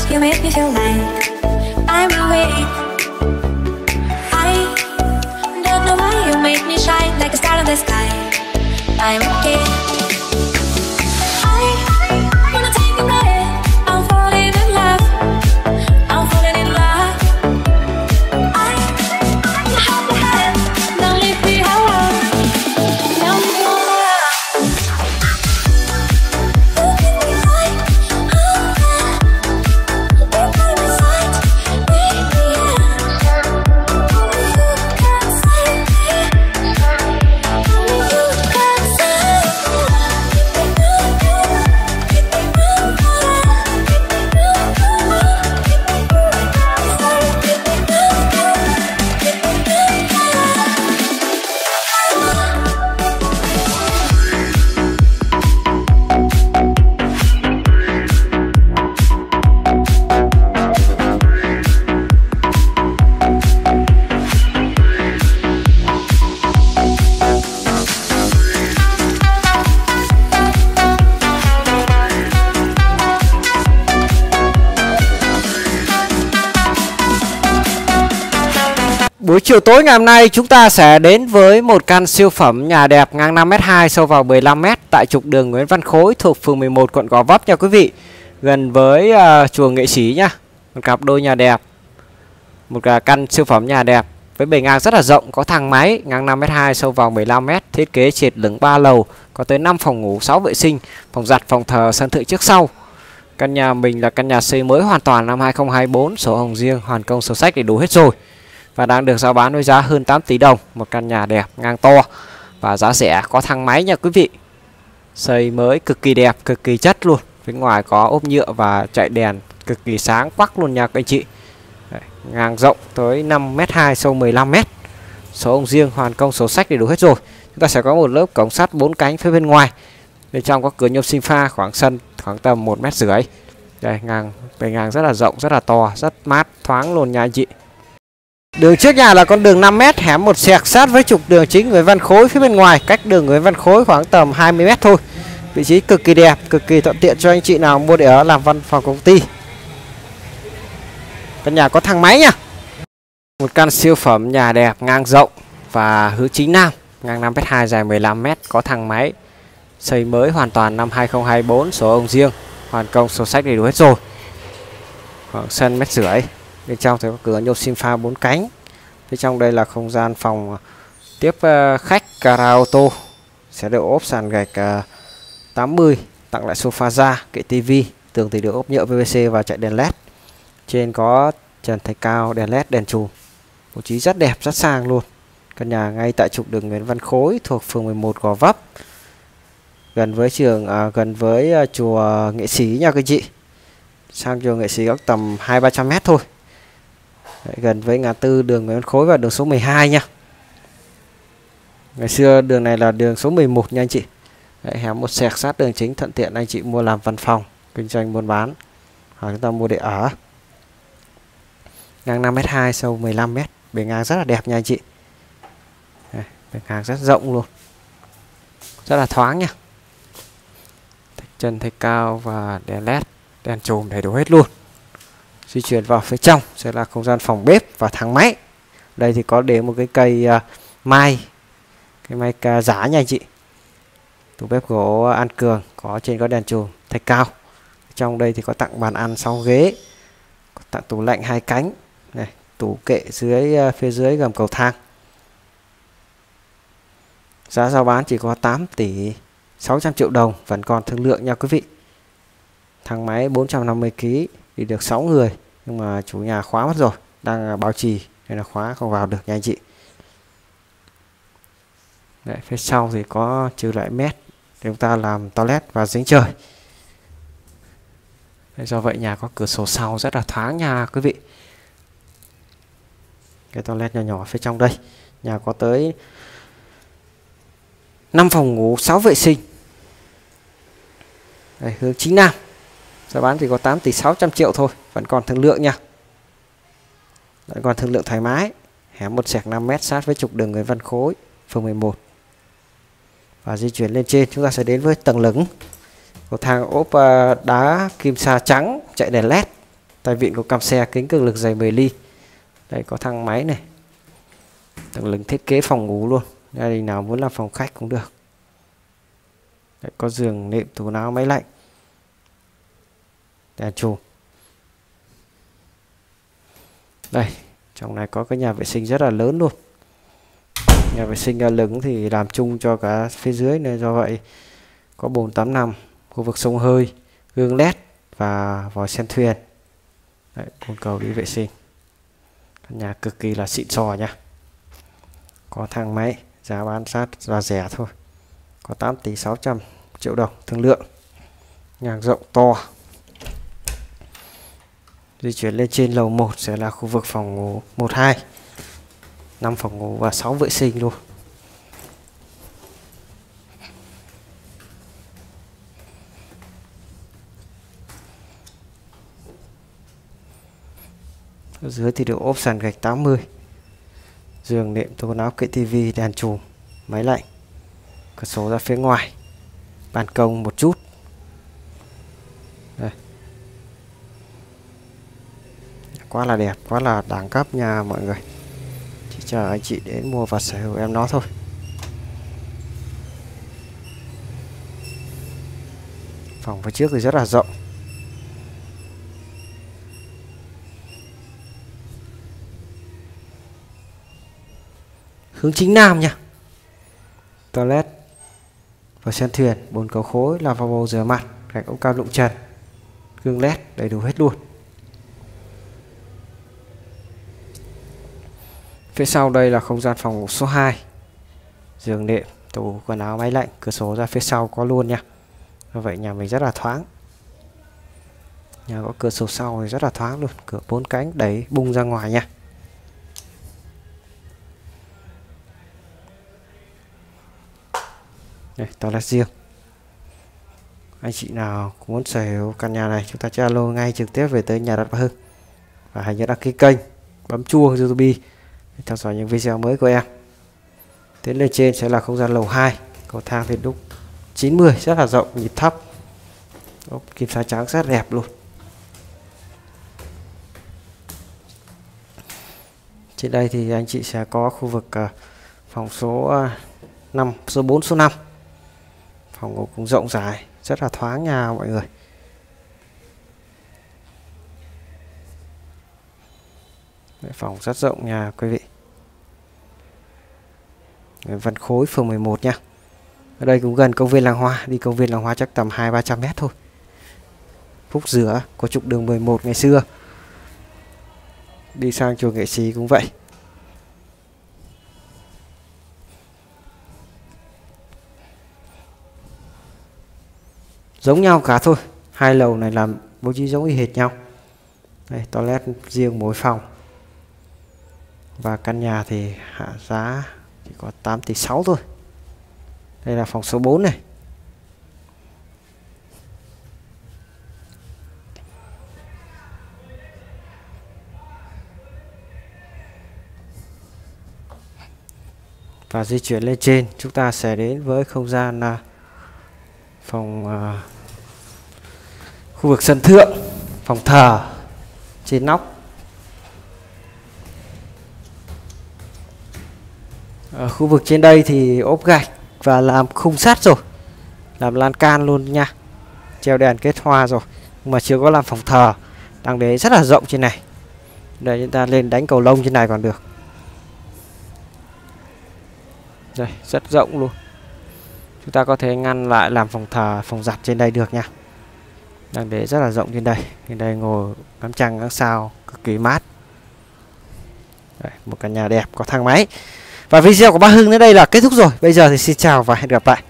You make me feel like I'm awake. I don't know why you make me shine like a star in the sky. I'm okay. I wanna take a breath. I'm falling in love. I'm falling in love. I wanna hold your hand. Don't leave me alone. No more. Look at me like I'm there. You're by my side, baby. Only you can save me. Only you can save me. Keep me moving, keep me moving, keep me moving, keep me moving, keep me moving, keep me Buổi chiều tối ngày hôm nay chúng ta sẽ đến với một căn siêu phẩm nhà đẹp ngang 5m2 sâu vào 15m tại trục đường Nguyễn Văn Khối thuộc phường 11 quận Gò Vấp nha quý vị. Gần với chùa Nghệ Sĩ nhá. Một cặp đôi nhà đẹp. Một căn siêu phẩm nhà đẹp với bề ngang rất là rộng, có thang máy ngang 5m2 sâu vào 15m, thiết kế trệt lửng 3 lầu, có tới 5 phòng ngủ, 6 vệ sinh, phòng giặt, phòng thờ, sân thượng trước sau. Căn nhà mình là căn nhà xây mới hoàn toàn năm 2024, sổ hồng riêng, hoàn công sổ sách đầy đủ hết rồi. Và đang được giao bán với giá hơn 8 tỷ đồng. Một căn nhà đẹp, ngang to và giá rẻ, có thang máy nha quý vị. Xây mới cực kỳ đẹp, cực kỳ chất luôn. Phía ngoài có ốp nhựa và chạy đèn cực kỳ sáng quắc luôn nha các anh chị. Đấy, ngang rộng tới 5m2 sâu 15m. Số hồng riêng, hoàn công sổ sách đầy đủ hết rồi. Chúng ta sẽ có một lớp cổng sắt 4 cánh phía bên ngoài. Bên trong có cửa nhôm sinh pha, khoảng sân khoảng tầm 1,5 m. Đây, bề ngang rất là rộng, rất là to, rất mát, thoáng luôn nha anh chị. Đường trước nhà là con đường 5m, hẻm một xẹt sát với trục đường chính Nguyễn Văn Khối phía bên ngoài, cách đường Nguyễn Văn Khối khoảng tầm 20m thôi. Vị trí cực kỳ đẹp, cực kỳ thuận tiện cho anh chị nào mua để ở làm văn phòng công ty. Căn nhà có thang máy nha. Một căn siêu phẩm nhà đẹp ngang rộng và hướng chính nam, ngang 5m2 dài 15m, có thang máy. Xây mới hoàn toàn năm 2024, sổ hồng riêng, hoàn công sổ sách đầy đủ hết rồi. Khoảng sân 1,5 m. Bên trong thì có cửa nhôm sinh pha 4 cánh. Phía trong đây là không gian phòng tiếp khách gara ô tô. Sẽ được ốp sàn gạch 80, tặng lại sofa da, kệ tivi. Tường thì được ốp nhựa PVC và chạy đèn led. Trên có trần thạch cao, đèn led, đèn chùm. Bố trí rất đẹp, rất sang luôn. Căn nhà ngay tại trục đường Nguyễn Văn Khối thuộc phường 11 Gò Vấp. Gần với chùa Nghệ Sĩ nha các chị. Sang chùa Nghệ Sĩ có tầm 200-300 m thôi. Đấy, gần với ngã tư đường Nguyễn Văn Khối và đường số 12 nha. Ngày xưa đường này là đường số 11 nha anh chị. Đấy, hẻm một xẹt sát đường chính, thuận tiện anh chị mua làm văn phòng, kinh doanh buôn bán, hoặc chúng ta mua để ở. Ngang 5m2 sâu 15m, bề ngang rất là đẹp nha anh chị. Đây, bề ngang rất rộng luôn, rất là thoáng nha. Chân thạch cao và đèn led, đèn chùm đầy đủ hết luôn. Di chuyển vào phía trong sẽ là không gian phòng bếp và thang máy. Đây thì có để một cái cây mai, cái mai giá nha anh chị. Tủ bếp gỗ An Cường, trên có đèn chùm thạch cao. Trong đây thì có tặng bàn ăn 6 ghế, có tặng tủ lạnh 2 cánh. Này, tủ kệ phía dưới gầm cầu thang. Giá giao bán chỉ có 8 tỷ 600 triệu đồng, vẫn còn thương lượng nha quý vị. Thang máy 450 kg, đi được 6 người, nhưng mà chủ nhà khóa mất rồi, đang bảo trì nên là khóa không vào được nha anh chị. Đấy, phía sau thì có trừ lại mét để chúng ta làm toilet và giếng trời. Đấy, do vậy nhà có cửa sổ sau rất là thoáng nha quý vị. Cái toilet nhỏ nhỏ phía trong đây. Nhà có tới 5 phòng ngủ, 6 vệ sinh. Đây, hướng chính nam. Giá bán thì có 8 tỷ 600 triệu thôi, vẫn còn thương lượng nha. Vẫn còn thương lượng thoải mái. Hẻm một xẹt 5m sát với trục đường Nguyễn Văn Khối, phường 11. Và di chuyển lên trên chúng ta sẽ đến với tầng lửng. Cầu thang ốp đá kim sa trắng, chạy đèn led. tay vịn có cam xe, kính cường lực dày 10 ly. Đây có thang máy này, tầng lưng thiết kế phòng ngủ luôn, gia đình nào muốn làm phòng khách cũng được. Đây, có giường nệm, tủ quần áo, máy lạnh, đèn chùm. Đây, trong này có cái nhà vệ sinh rất là lớn luôn. Nhà vệ sinh lửng thì làm chung cho cả phía dưới nên do vậy có bồn tắm nằm, khu vực xông hơi, gương led và vòi sen thuyền. Đấy, bồn cầu đi vệ sinh. Căn nhà cực kỳ là xịn sò nha. Có thang máy, giá bán sát và rẻ thôi. Có 8 tỷ 600 triệu đồng thương lượng. Nhà rộng to. Di chuyển lên trên lầu 1 sẽ là khu vực phòng ngủ 1 2. 5 phòng ngủ và 6 vệ sinh luôn. Ở dưới thì được ốp sàn gạch 80. Giường nệm, tủ quần áo, kệ tivi, đèn chùm, máy lạnh. Cửa sổ ra phía ngoài. Ban công một chút. Đây. Quá là đẹp, quá là đẳng cấp nha mọi người. Chỉ chờ anh chị đến mua và sở hữu em nó thôi. Phòng phía trước thì rất là rộng. Hướng chính nam nha. Toilet và sen thuyền, bồn cầu khối, lavabo rửa mặt, gạch ống cao đụng trần, gương led đầy đủ hết luôn. Phía sau đây là không gian phòng ngủ số 2. Giường nệm, tủ quần áo, máy lạnh, cửa sổ ra phía sau có luôn nha. Như vậy nhà mình rất là thoáng. Nhà có cửa sổ sau thì rất là thoáng luôn, cửa 4 cánh đẩy bung ra ngoài nha. Đây, toilet riêng. Anh chị nào muốn sở hữu căn nhà này, chúng ta cho alo ngay trực tiếp về tới nhà đất Bà Hưng. Và hãy nhớ đăng ký kênh, bấm chuông YouTube để theo dõi những video mới của em. Tiến lên trên sẽ là không gian lầu 2. Cầu thang thì đúc 90, rất là rộng, nhịp thấp. Ốp kim sa trắng rất đẹp luôn. Trên đây thì anh chị sẽ có khu vực phòng số 5, số 4, số 5. Phòng ngủ cũng rộng rãi, rất là thoáng nha mọi người. Phòng rất rộng nha quý vị. Văn Khối, phường 11 nha. Ở đây cũng gần công viên Làng Hoa. Đi công viên Làng Hoa chắc tầm 200-300 mét thôi. Phúc Dừa có trục đường 11 ngày xưa. Đi sang chùa Nghệ Sĩ cũng vậy. Giống nhau cả thôi. Hai lầu này làm bố trí giống y hệt nhau. Đây, toilet riêng mỗi phòng. Và căn nhà thì hạ giá chỉ có 8 tỷ 6 thôi. Đây là phòng số 4 này. Và di chuyển lên trên, chúng ta sẽ đến với không gian phòng khu vực sân thượng, phòng thờ trên nóc. Ở khu vực trên đây thì ốp gạch và làm khung sắt rồi, làm lan can luôn nha, treo đèn kết hoa rồi, nhưng mà chưa có làm phòng thờ. Đang đế rất là rộng trên này. Đây, chúng ta lên đánh cầu lông trên này còn được. Đây, rất rộng luôn. Chúng ta có thể ngăn lại làm phòng thờ, phòng giặt trên đây được nha. Đang để rất là rộng trên đây. Trên đây ngồi ngắm trăng ngắm sao cực kỳ mát. Đây, một căn nhà đẹp có thang máy. Và video của Bác Hưng đến đây là kết thúc rồi. Bây giờ thì xin chào và hẹn gặp lại.